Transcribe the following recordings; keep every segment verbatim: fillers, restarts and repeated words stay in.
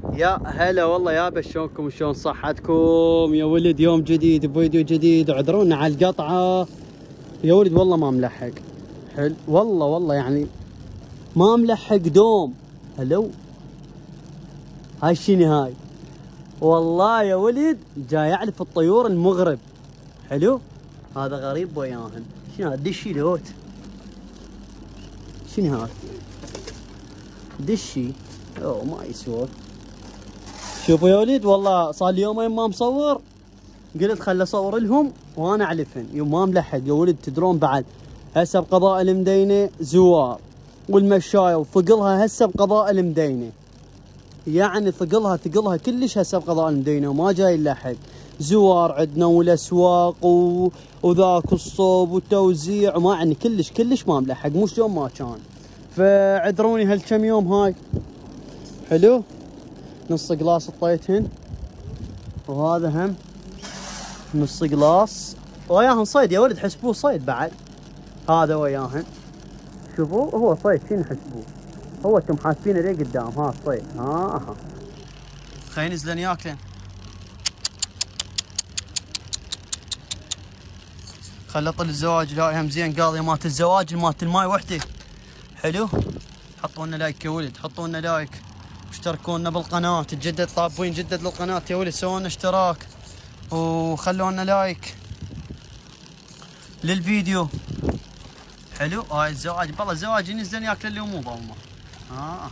يا هلا والله يابا، شلونكم شلون صحتكم يا ولد؟ يوم جديد بفيديو جديد، وعذرونا على القطعة يا ولد، والله ما ملحق. حلو والله والله يعني ما ملحق دوم. هلو هاي شنو هاي؟ والله يا ولد جاي يعلف الطيور المغرب. حلو هذا غريب وياهن. شنو دشي لوت؟ شنو هاي؟ دشي اوه ما يسوى. شوفوا يا ولد والله صار لي يومين ما مصور، قلت خل اصور لهم وانا اعلفهن. يوم ما ملحق يا ولد، تدرون بعد هسه بقضاء المدينه زوار والمشايه وثقلها هسه بقضاء المدينه، يعني ثقلها ثقلها كلش هسه بقضاء المدينه وما جاي نلحق. زوار عندنا والاسواق و... وذاك الصوب والتوزيع وما يعني كلش كلش ما ملحق، مو شلون ما كان. فعذروني هالكم يوم هاي. حلو نص قلاص طيتهن، وهذا هم نص قلاص وياهن صيد يا ولد، حسبوه صيد بعد. هذا وياهن شوفوا هو صيد، شنو حسبوه؟ هو انتم حاسبينه ليه قدام؟ ها صيد. ها ها خلينا ننزلن ياكلن. خل اطل الزواج. لا هم زين قاضيه مالت الزواج مالت الماي وحده. حلو حطوا لنا لايك يا ولد، حطوا لنا لايك واشتركوا لنا بالقناه. تجدد طابين جدد للقناه يا ولد، سووا لنا اشتراك وخلوا لنا لايك للفيديو. حلو هاي الزواج والله الزواج ينزلن ياكل اللي مو ضمه. ها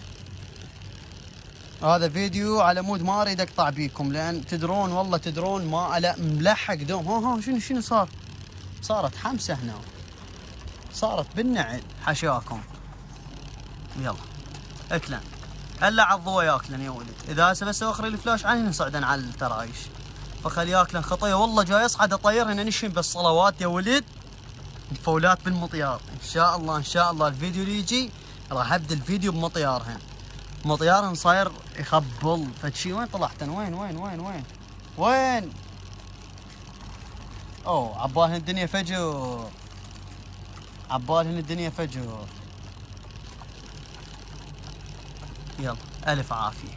آه. هذا فيديو على مود ما اريد اقطع بيكم، لان تدرون والله تدرون ما ألا ملحق دوم. ها ها شنو شنو صار؟ صارت حمسه هنا، صارت بالنعل حشاكم. يلا اكلن هلا على الضوء ياكلن يا ولد. اذا هسه بس اخري الفلاش عني نصعدن على الترايش، فخلي ياكلن خطيه. والله جاي اصعد اطير هنا نشم بالصلوات يا ولد. الفولات بالمطيار ان شاء الله ان شاء الله. الفيديو اللي يجي راح ابدا الفيديو بمطيارهن. مطيارهن صاير يخبل فشي. وين طلعتن؟ وين وين وين وين وين؟ اوه عبالهن الدنيا فجر، عبالهن الدنيا فجر. يلا الف عافيه.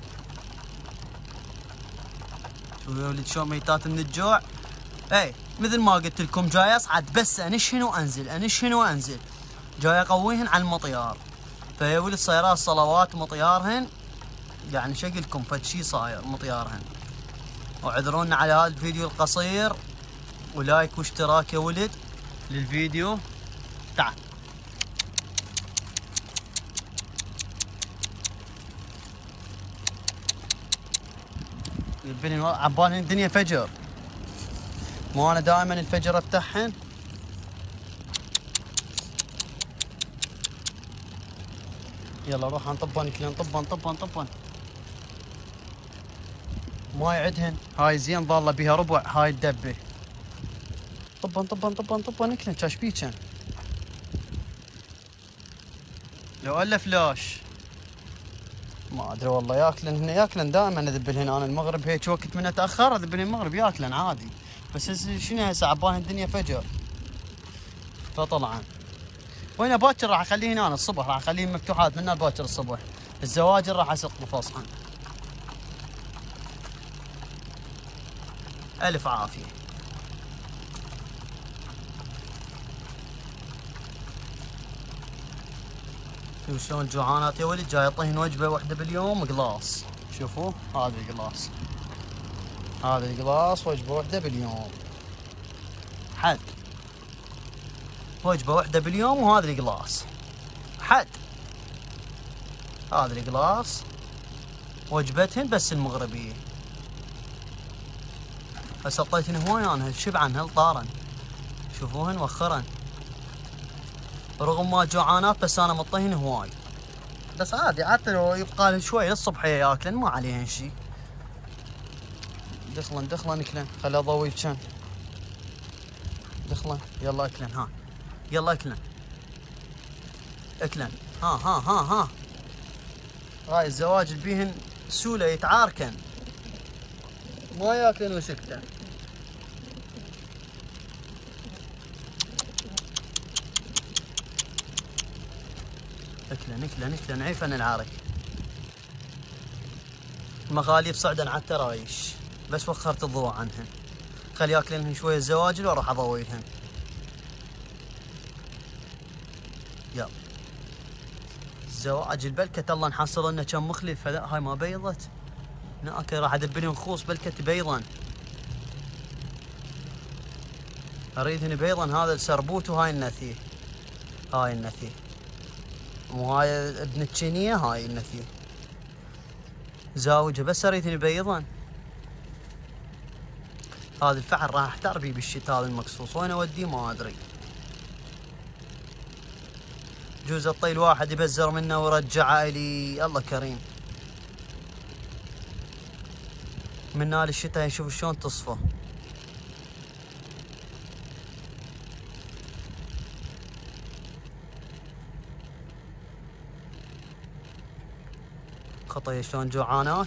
شوفوا يا ولد شلون ميتات من الجوع. اي مثل ما قلت لكم جاي اصعد بس انشهن وانزل انشهن وانزل، جاي اقويهن على المطيار. فيا ولد صايرات صلوات مطيارهن، يعني شكلكم فد شي صاير مطيارهن. وعذرونا على هذا الفيديو القصير، ولايك واشتراك يا ولد للفيديو. تعال يبين عبالهن الدنيا فجر، مو انا دائما الفجر افتحهن. يلا روح انطبن كلين، طبن طبن طبن. ما يعدهن هاي زين ظاله بيها ربع هاي الدبه. طبن طبن طبن طبن كلين. كاش بيكن لو الا فلاش ما ادري والله. ياكلن هنا ياكلن دائما اذبلهن انا المغرب هيك وقت من اتاخر اذبلهن المغرب ياكلن عادي. بس هسه شنو هسه عبالهن الدنيا فجر فطلعن. وين باكر راح اخليه هنا الصبح، راح اخليهم مفتوحات من باكر الصبح. الزواجر راح اسق بفصحن. الف عافيه. شوفوا شلون جوعانات يا ولد، جاي اعطيهن وجبه واحده باليوم قلاص. شوفوا هذا القلاص، هذا القلاص وجبه واحده باليوم. حد وجبه واحده باليوم، وهذا القلاص حد. هذا القلاص وجبتهن بس المغربيه. بس اعطيتهن هواي انا شبعن هل طارن. شوفوهن وخرن رغم ما جوعانات، بس انا مطيهن هواي. بس عادي حتى لو يبقى لهن شوي للصبح ياكلن ما عليهن شي. دخلن دخلن اكلن، خلي اضوي كان دخلن. يلا اكلن. ها يلا اكلن اكلن. ها ها ها ها هاي الزواج بيهن سوله يتعاركن ما ياكلن وسكتن. اكلن اكلن اكلن عيفن العارك. المخاليف صعدا على الترايش، بس وخرت الضوء عنهن. خلي ياكلنهن شويه زواجل واروح اضويلهن. يلا الزواجل بلكت الله نحصل لنا كم مخلف. لا هاي ما بيضت هناك، راح ادبلهم خوص بلكت بيضا. اريدهن بيضا. هذا السربوت وهاي النثيه. هاي النثيه وهاي ابن التشينيه. هاي النثيه زاوجه، بس اريدهن بيضا. هذا الفحل راح احتار بيه بالشتاء. هذا المقصوص وين اوديه ما ادري. جوز الطيل واحد يبزر منه ورجعه الي. الله كريم. من نال الشتاء نشوف شلون تصفى. خطيه شلون جوعانات.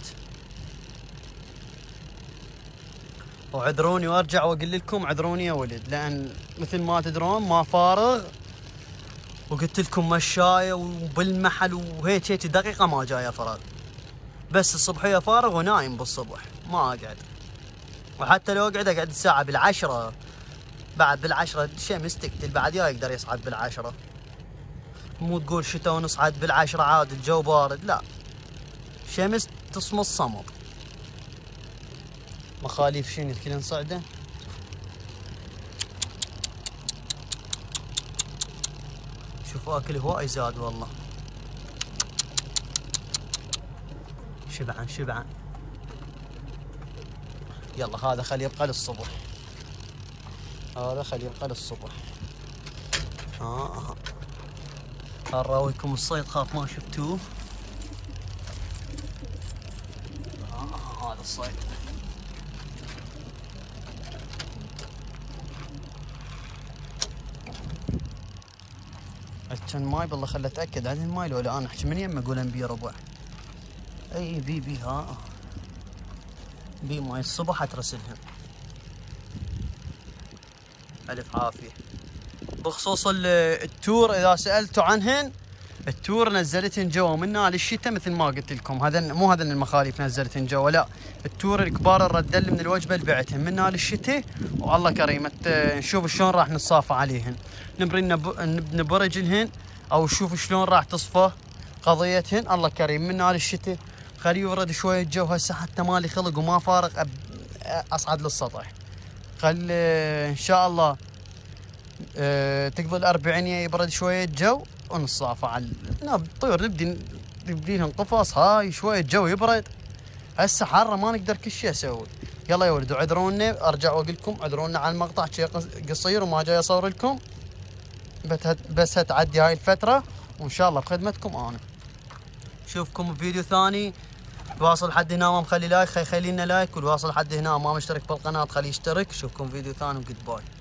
وعذروني وارجع واقول لكم عذروني يا ولد، لان مثل ما تدرون ما فارغ. وقلت لكم مشايه وبالمحل وهيك هيك دقيقه ما جايه فراغ. بس الصبحيه فارغ ونايم بالصبح ما اقعد. وحتى لو اقعد اقعد الساعه بالعشره. بعد بالعشره الشمس تقتل. بعد يا يقدر يصعد بالعشره. مو تقول شتاء ونصعد بالعشره عاد الجو بارد. لا شمس تصمت صمت. مخاليف شنو كلن صعده. شوفوا اكل هواي زاد والله. شبعان شبعان. يلا هذا خليه يبقى للصبح. هذا خليه يبقى للصبح. اه هراويكم الصيد خاف ما شفتوه. آه هذا الصيد. كان ماي بالله خلي اتاكد هذا الماي لو لا. انا احكي من يمه اقول بي ربع. اي بي بي ها بي ماي الصبح اترسلهم. الف عافيه. بخصوص التور اذا سالتوا عنهن، التور نزلتهن جوا من نال الشتاء مثل ما قلت لكم. هذا مو هذا المخاليف نزلتهن جوا، لا التور الكبار الردل من الوجبه اللي بعتهم من نال الشتاء. والله كريم نشوف شلون راح نتصافى عليهن. نبري نبرجلهن او نشوف شلون راح تصفى قضيتهن. الله كريم من نال الشتاء خليه يبرد شويه الجو. هسه حتى مالي خلق وما فارق اصعد للسطح. خل ان شاء الله أه تقضي الأربعينية يبرد شوية الجو ونصافى على الطيور. نبدي نبدي لهم قفص. هاي شوية الجو يبرد. هسه حارة ما نقدر كل شيء اسوي. يلا يا ولد وعذرونا. ارجع واقول لكم عذرونا على المقطع شيء قصير وما جاي اصور لكم. بس تعدي هاي الفترة وان شاء الله بخدمتكم انا. نشوفكم بفيديو ثاني. واصل حد هنا ما مخلي لايك خلي لنا لايك، والواصل حد هنا ما مشترك بالقناة خليه يشترك. نشوفكم فيديو ثاني وجود باي.